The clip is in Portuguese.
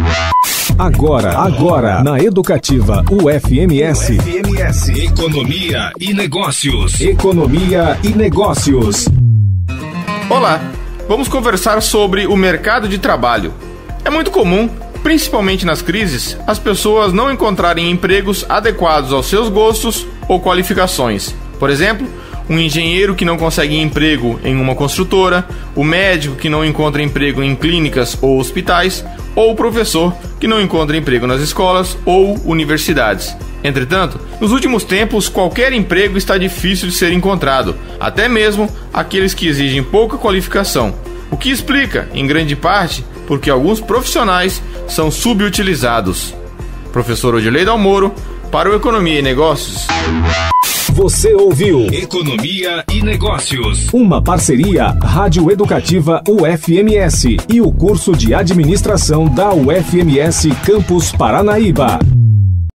Agora, na Educativa UFMS. Economia e Negócios. Economia e Negócios. Olá, vamos conversar sobre o mercado de trabalho. É muito comum, principalmente nas crises, as pessoas não encontrarem empregos adequados aos seus gostos ou qualificações. Por exemplo, um engenheiro que não consegue emprego em uma construtora, o médico que não encontra emprego em clínicas ou hospitais, ou o professor que não encontra emprego nas escolas ou universidades. Entretanto, nos últimos tempos, qualquer emprego está difícil de ser encontrado, até mesmo aqueles que exigem pouca qualificação. O que explica, em grande parte, porque alguns profissionais são subutilizados. Professor Odilei Dalmoro, para o Economia e Negócios. Você ouviu Economia e Negócios. Uma parceria Rádio Educativa UFMS e o curso de Administração da UFMS Campus Paranaíba.